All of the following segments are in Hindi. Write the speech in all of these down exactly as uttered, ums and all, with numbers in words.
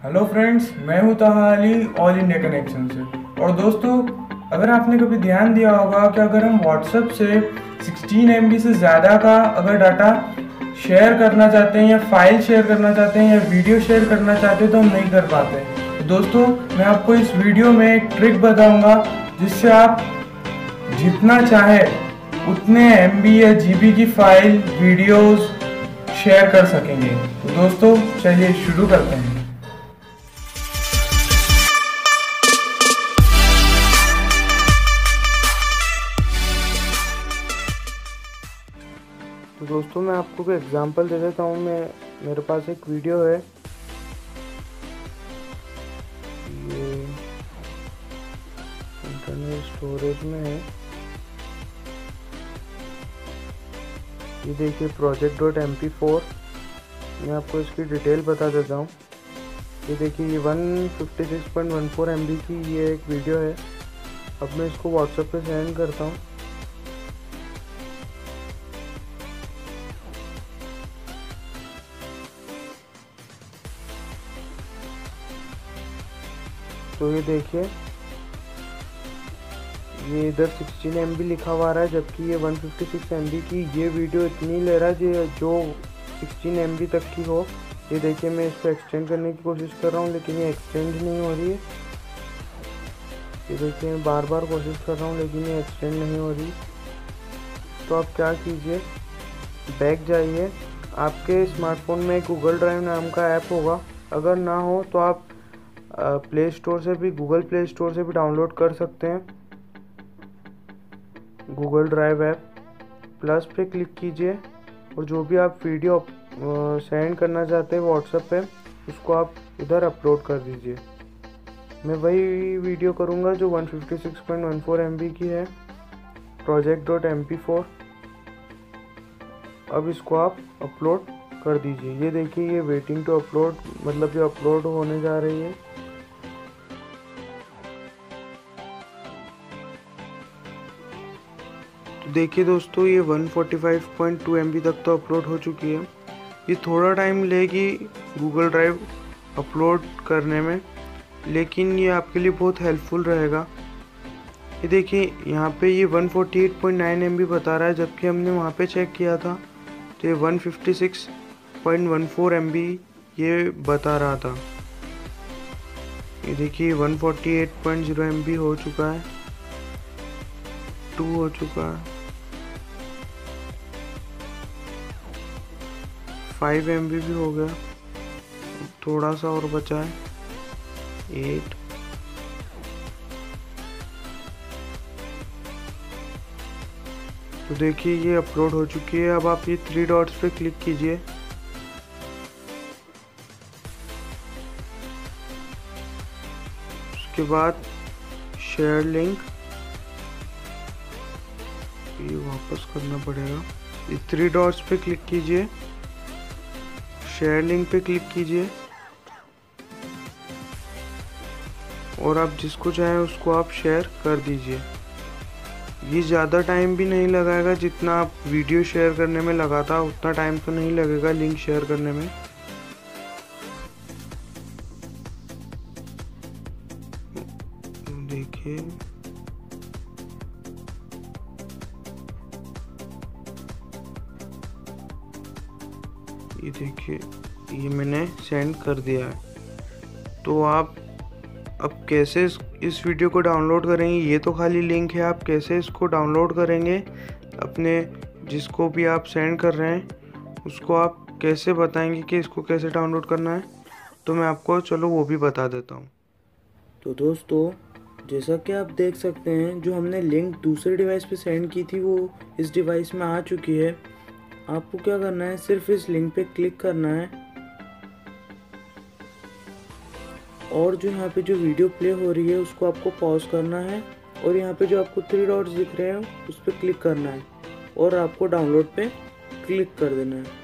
हेलो फ्रेंड्स, मैं हूं ताहा अली ऑल इंडिया कनेक्शन से। और दोस्तों, अगर आपने कभी ध्यान दिया होगा कि अगर हम व्हाट्सएप से सोलह एम बी से ज़्यादा का अगर डाटा शेयर करना चाहते हैं या फाइल शेयर करना चाहते हैं या वीडियो शेयर करना चाहते हैं तो हम नहीं कर पाते। तो दोस्तों, मैं आपको इस वीडियो में एक ट्रिक बताऊंगा जिससे आप जितना चाहे उतने एम बी या जी बी की फाइल वीडियोस शेयर कर सकेंगे। तो दोस्तों, चलिए शुरू करते हैं। तो दोस्तों, मैं आपको कोई एग्जांपल दे देता हूँ। मैं मेरे पास एक वीडियो है, ये इंटरनल स्टोरेज में है। ये देखिए project dot M P four. मैं आपको इसकी डिटेल बता देता हूँ। ये देखिए, ये one fifty six point one four M B की ये एक वीडियो है। अब मैं इसको व्हाट्सएप पे सेंड करता हूँ। तो ये देखिए, ये इधर सिक्सटीन एम बी लिखा हुआ आ रहा है, जबकि ये one fifty six M B की ये वीडियो इतनी ले रहा है जो सिक्सटीन एम बी तक की हो। ये देखिए, मैं इसको एक्सटेंड करने की कोशिश कर रहा हूँ लेकिन ये एक्सटेंड नहीं हो रही है। ये देखिए, मैं बार बार कोशिश कर रहा हूँ लेकिन ये एक्सटेंड नहीं हो रही। तो आप क्या कीजिए, बैक जाइए। आपके स्मार्टफोन में गूगल ड्राइव नाम का ऐप होगा। अगर ना हो तो आप प्ले स्टोर से भी गूगल प्ले स्टोर से भी डाउनलोड कर सकते हैं गूगल ड्राइव ऐप। प्लस पे क्लिक कीजिए और जो भी आप वीडियो सेंड करना चाहते हैं व्हाट्सएप पे, उसको आप इधर अपलोड कर दीजिए। मैं वही वीडियो करूँगा जो one fifty six point one four M B की है, project dot M P four. अब इसको आप अपलोड कर दीजिए। ये देखिए, ये वेटिंग टू अपलोड, मतलब ये अपलोड होने जा रही है। तो देखिए दोस्तों, ये one forty five point two M B तक तो अपलोड हो चुकी है। ये थोड़ा टाइम लेगी गूगल ड्राइव अपलोड करने में, लेकिन ये आपके लिए बहुत हेल्पफुल रहेगा। ये देखिए, यहाँ पे ये one forty eight point nine M B बता रहा है, जबकि हमने वहाँ पे चेक किया था तो ये one fifty six point one four M B ये बता रहा था। ये देखिए, one forty eight point zero M B हो चुका है, टू हो चुका है, फाइव एम बी भी हो गया, थोड़ा सा और बचा है, एट। तो देखिए, ये अपलोड हो चुकी है। अब आप ये थ्री डॉट्स पे क्लिक कीजिए। उसके बाद शेयर लिंक, ये वापस करना पड़ेगा। ये थ्री डॉट्स पे क्लिक कीजिए, शेयर लिंक पे क्लिक कीजिए और आप जिसको चाहें उसको आप शेयर कर दीजिए। ये ज़्यादा टाइम भी नहीं लगाएगा, जितना आप वीडियो शेयर करने में लगा था उतना टाइम तो नहीं लगेगा लिंक शेयर करने में। देखिए, ये देखिए, ये मैंने सेंड कर दिया है। तो आप अब कैसे इस, इस वीडियो को डाउनलोड करेंगे, ये तो खाली लिंक है। आप कैसे इसको डाउनलोड करेंगे, अपने जिसको भी आप सेंड कर रहे हैं उसको आप कैसे बताएंगे कि इसको कैसे डाउनलोड करना है, तो मैं आपको चलो वो भी बता देता हूँ। तो दोस्तों, जैसा कि आप देख सकते हैं, जो हमने लिंक दूसरे डिवाइस पे सेंड की थी वो इस डिवाइस में आ चुकी है। आपको क्या करना है, सिर्फ इस लिंक पे क्लिक करना है और जो यहाँ पे जो वीडियो प्ले हो रही है उसको आपको पॉज करना है और यहाँ पे जो आपको थ्री डॉट्स दिख रहे हैं उस पर क्लिक करना है और आपको डाउनलोड पे क्लिक कर देना है।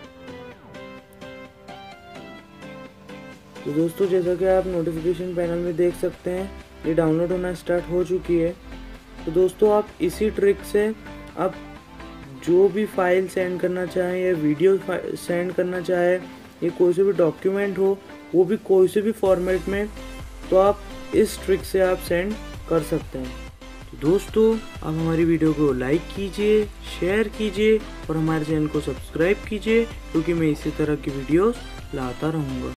तो दोस्तों, जैसा कि आप नोटिफिकेशन पैनल में देख सकते हैं, ये डाउनलोड होना स्टार्ट हो चुकी है। तो दोस्तों, आप इसी ट्रिक से आप जो भी फाइल सेंड करना चाहें या वीडियो सेंड करना चाहे या कोई से भी डॉक्यूमेंट हो, वो भी कोई से भी फॉर्मेट में, तो आप इस ट्रिक से आप सेंड कर सकते हैं। तो दोस्तों आप हमारी वीडियो को लाइक कीजिए, शेयर कीजिए और हमारे चैनल को सब्सक्राइब कीजिए, क्योंकि मैं इसी तरह की वीडियोस लाता रहूँगा।